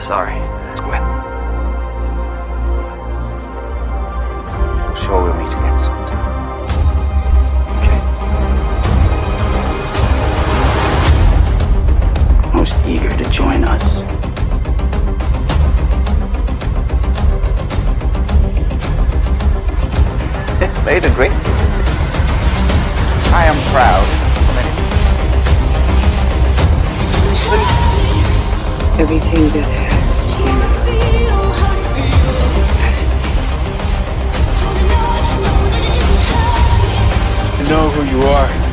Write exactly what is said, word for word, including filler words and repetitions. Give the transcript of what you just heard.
Sorry, it's Gwen. I'm sure we'll meet again sometime. Okay. Most eager to join us. They'd agree. I am proud of it. Everything that has been fascinating. I know who you are.